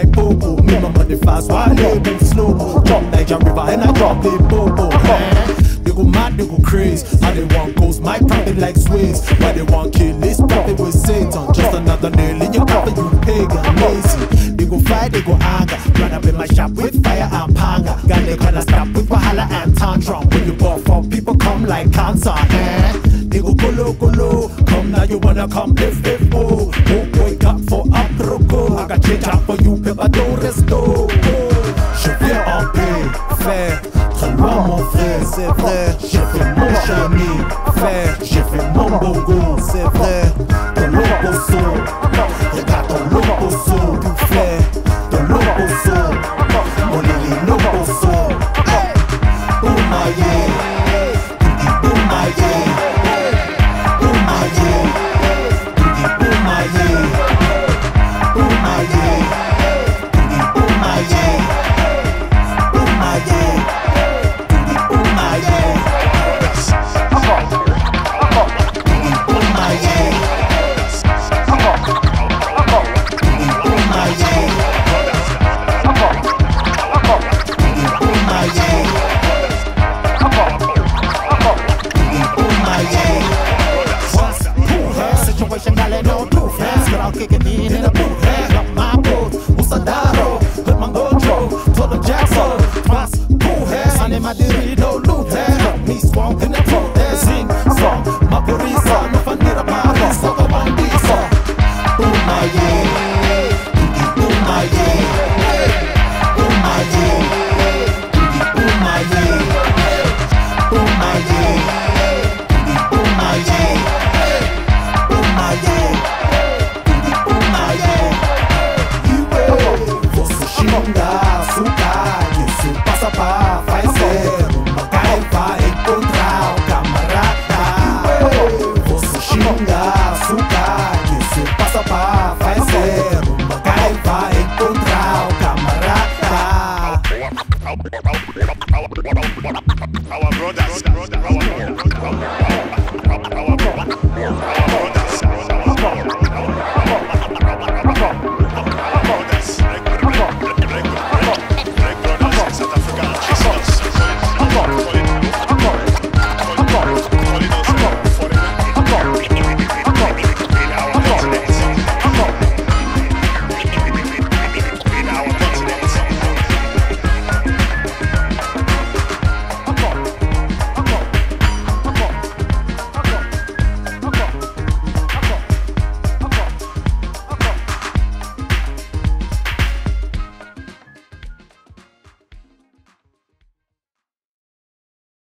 like Bobo. Me my money fast while they move slow. Jump Niger River and I drop the Bobo. They go mad, they go crazy. How they want goes my profit like Swiss. Why they want kill this profit with Satan. Just another nail in your coffin, you pagan lazy. They go fight, they go anger. Run up in my shop with fire and panga. Got they kinda stop with wahala and tantrum. When you buff up, people come like cancer. They go golo golo. Come now, you wanna come if oh. Oh boy, got for aproko. I got change up for you, paper don't resto. Je viens en paix, faire très loin mon frère, c'est vrai. J'ai fait mon chemin, faire, j'ai fait mon bongo, c'est vrai. Ton loposo, regarde ton loposo, tu fais ton loposo, mon lili loposo. Oumaye, tu dis oumaye, oumaye, tu dis oumaye, oumaye, tu dis oumaye. Kicking in the booth, hand up my boat, Usadaro, put my GoPro, told them Jackson, Mas, cool hair, Sunday Madrid, no loot, hand me swamp in the throat, sing song, my Parisa, no fun near a Paris, so come on, this song, Oumaye, Oumaye, Oumaye, Oumaye, Oumaye, Oumaye, Oumaye. Açúcar, que se passa pra fazer uma caipa encontrar o camarada. Você xinga açúcar, que se passa pra fazer uma caipa encontrar o camarada. Our brothers.